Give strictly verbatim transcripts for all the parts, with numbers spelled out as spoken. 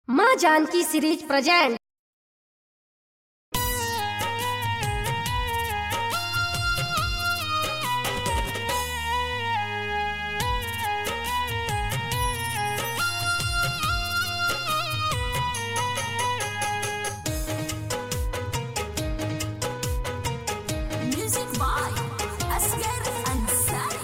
माँ Janaki series present. Music by Asghar Ansari.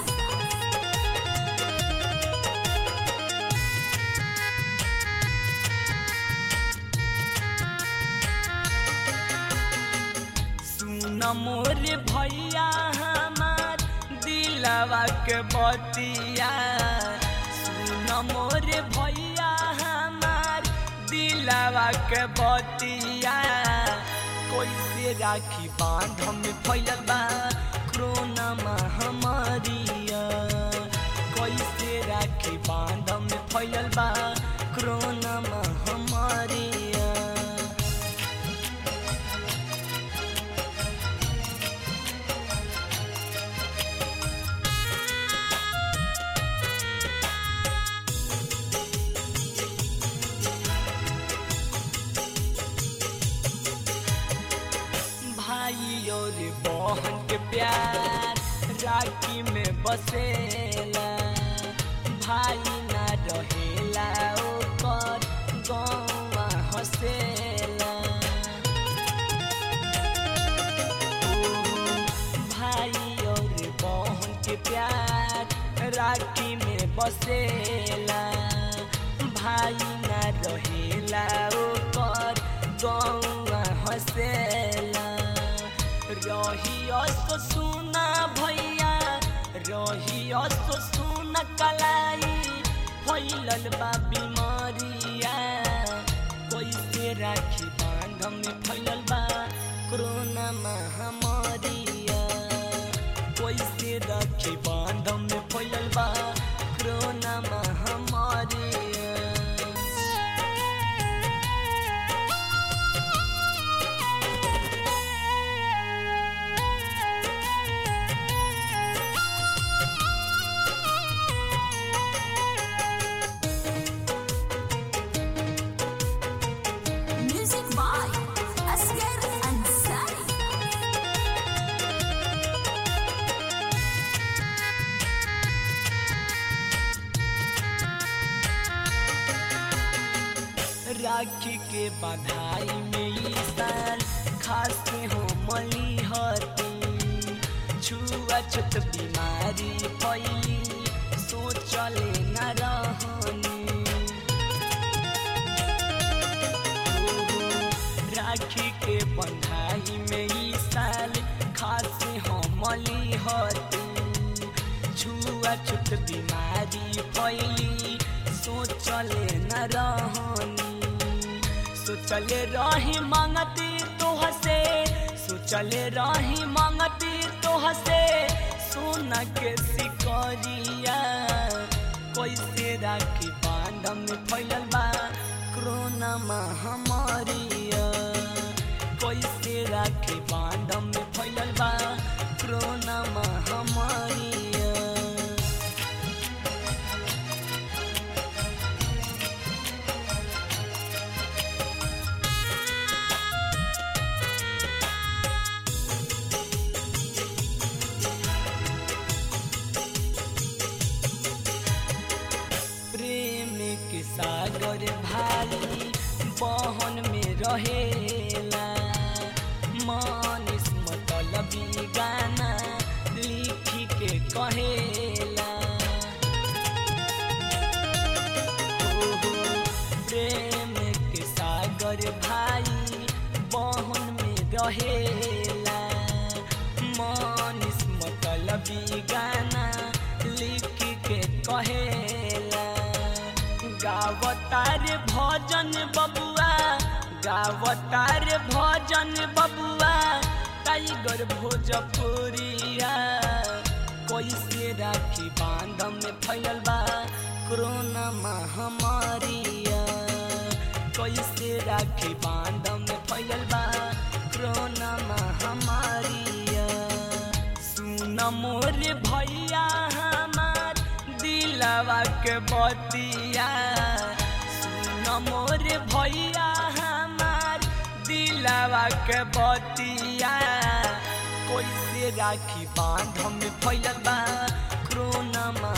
सुन मोर भैया हमार दिलवा के बतिया, सुन मोर भैया हमार दिलवा के बतिया। कैसे राखी बांध में फैलल बा कोरोना महामारिया, कैसे राखी बांध में फैलल बा कोरोना महामारिया। भाई और बहन के प्यार राखी में बसेला, भाई ना रहेला ओकर गौवा हसेला। भाई और बहन के प्यार राखी में बसेला, भाई ना रहेला ओकर गौवा हसेला। रही तो सुना भैया, रही तो सुना कलाई फैलल बा बीमारिया। कैसे राखी बांध में फैलल बा कोरोना महामारिया, कैसे राखी बांध में फैलल बा कोरोना महामारिया। Music by Asghar Ansari. Rakhi के बधाई में ई साल खास हो मली हती, छुआछूत बीमारी फैली सोचले न रहनी। राखी के बधाई में ई साल खास हो मली हती, छुआछूत बीमारी फैली सोचले न रहनी। सोचले रही मांगती तो हसे, सोचले रही मांगती तो हसे सोना के सिकरिया। कैसे राखी बांध में फैलल बा कोरोना महामारिया, कैसे राखी बांध में फैलल बा कोरोना महामारिया। प्रेम के सागर भाई बहन में रहेला, मानिस मतलबी गाना लिखी के कहेला। ओहो प्रेम के सागर भाई बहन में रहेला, मानिस मतलबी गाना लिखी के कहेला। गावतार भजन बबुआ, गावतार भजन बबुआ टाइगर भोजपुरिया। कैसे राखी बांध में फैलल बा कोरोना महामारिया, कैसे राखी बांध में फैलल बा कोरोना महामारिया। सुन मोर भैया हमार दिलवा के बतिया, सुन सुना मोर भैया हमार दिलावा के बतिया कैसे राखी बांध में फैलल बा कोरोना